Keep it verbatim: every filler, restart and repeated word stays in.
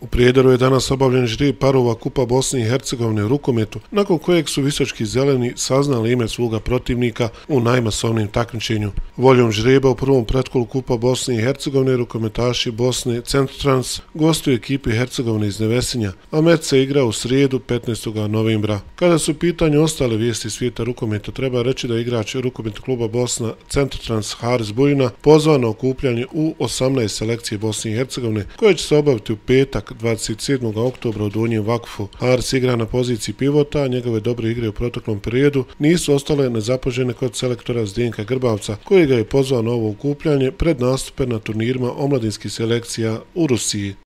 U Prijedoru je danas obavljen žreb parova Kupa Bosne i Hercegovine u rukometu, nakon kojeg su visočki zeleni saznali ime svoga protivnika u najmasovnijem takmičenju. Voljom žreba u prvom pretkolu Kupa Bosne i Hercegovine rukometaši Bosne Centrotrans gostuju ekipi Hercegovine iz Nevesinja, a meč se igra u srijedu petnaestog novembra. Kada su u pitanju ostale vijesti svijeta rukometa, treba reći da je igrač rukometnog kluba Bosna Centrotrans Haris Bujina pozvan na okupljanje u osamnaest selekcije Bosne i Hercegovine, koje će se obaviti u petak dvadeset sedmog oktobra u Donjem Vakfu. Haris igra na poziciji pivota, a njegove dobre igre u proteklom periodu nisu ostale nezapažene kod selektora Zdenka Grbavca, koji ga je pozvao na ovo okupljanje pred nastupe na turnirima omladinskih selekcija u Rusiji.